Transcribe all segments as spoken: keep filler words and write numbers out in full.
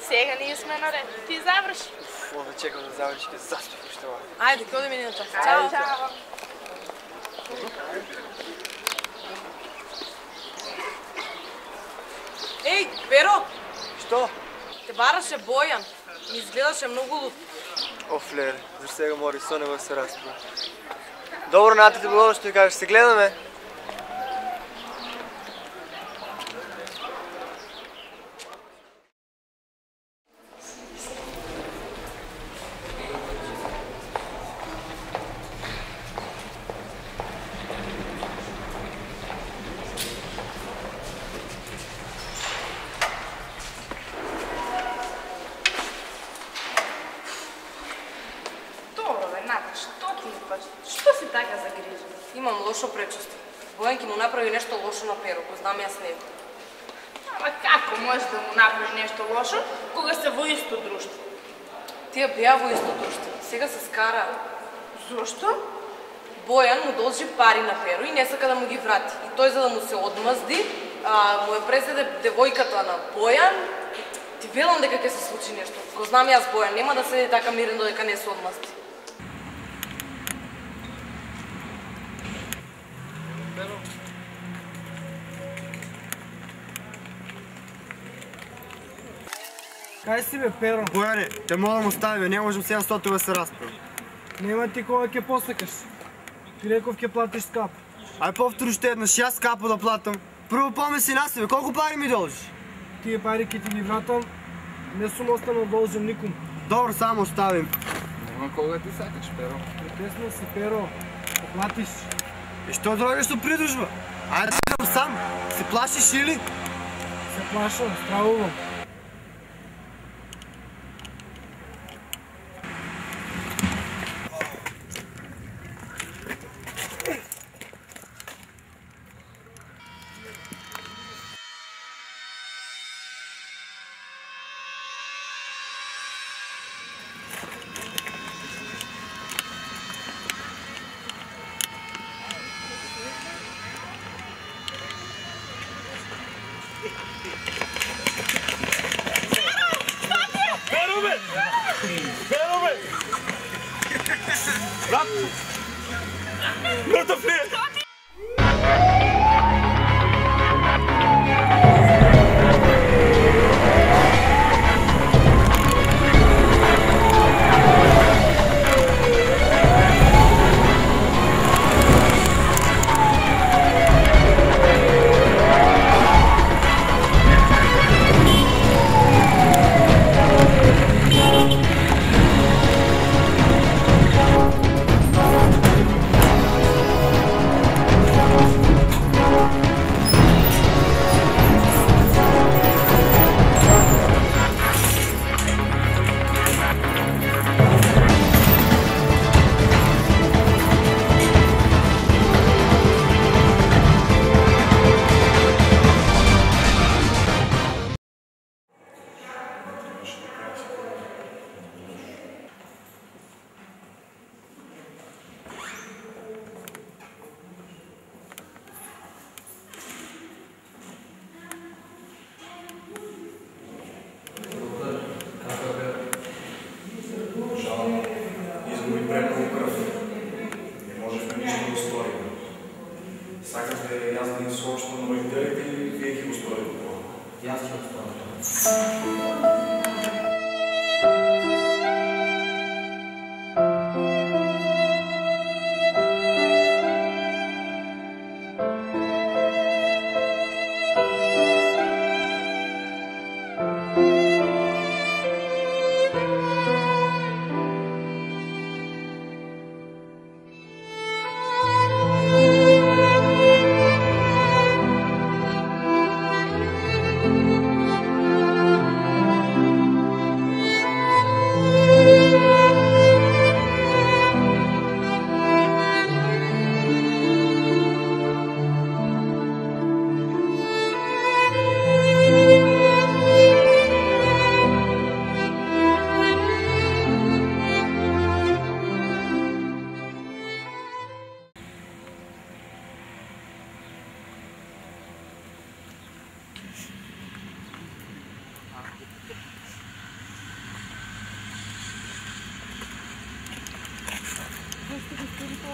Сега ние сме наред. Ти заврши. Уф, onda čekam da završi, kad zaspih što ovo. Ajde, kod mi minuta. Ćao. Ćao. Ej, Pero, Što? te бараше Боян. Ми изгледаше много луд. О, Флер, за сега мори Сонева да се разпива. Dobro, Nata, ti bilo što ti kažeš, se gledame? Što si така загрижен? Имам лошо пречувство. Боян ќе му направи нешто лошо на Перо, го знам јас него. Ама како може да му направи нешто лошо, кога се во исто друштво? Тие беа во исто друштво. Сега се скара. Зошто? Бојан му должи пари на Перо и не сака да му ги врати. И тој за да му се одмазди, а, му е презеде девојката на Бојан. Ти велам дека ќе се случи нешто. Го знам јас Бојан, нема да седи така мирен додека не се одмазди. Кај си бе, Перо? Бояне, те молам остави бе, не можем сега стото да се разправи. Нема ти кога ќе посекаш. Ти реков ќе платиш скапо. Ај повтори ще еднаш, јас скапо да платам. Прво помисли на себе, колку пари ми должиш? Тие пари ќе ти ги вратам, не сум останал должен никому. Добро, само оставим. Нема кога ти сакаш, Перо. Притеснал си, Перо, ќе платиш. И што друго што придружба? Ајде да идам сам, се плашиш или? Се плашам, стравувам. Брат! Мъртъв ли е?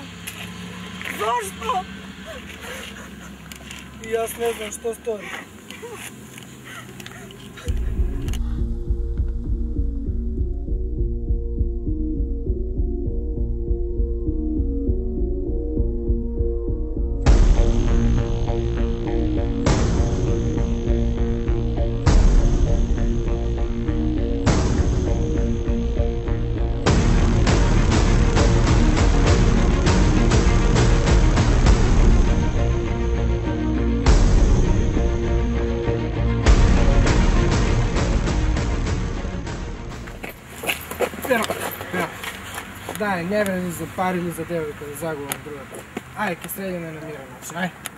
Zašto? I ja ne znam što stoji. Pero, pero, daj, ne vredi za par ili za devojka da zaguvam drugog. Aj, ke sredimo na miran način, aj.